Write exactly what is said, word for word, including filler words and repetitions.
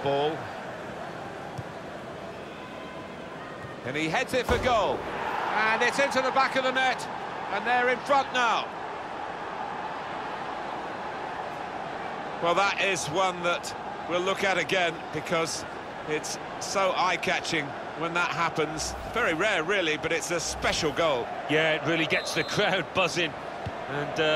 ball. And he heads it for goal. And it's into the back of the net. And they're in front now. Well, that is one that we'll look at again, because it's so eye-catching when that happens. Very rare, really, but it's a special goal. Yeah, it really gets the crowd buzzing. And... Uh...